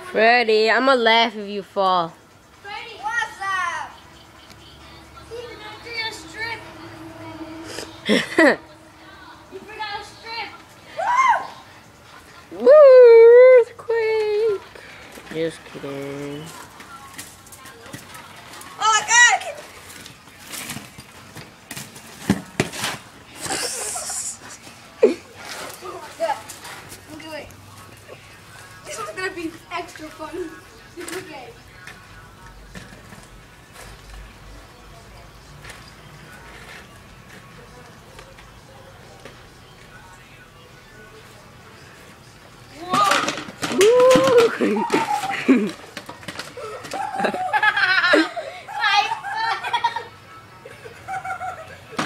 Freddy, I'm gonna laugh if you fall. Freddy, what's up? Steven, after your strip. You forgot a strip. Woo! Woo! Earthquake! Just kidding. Oh my god! Okay. This one's gonna be extra fun. It's okay. Woo!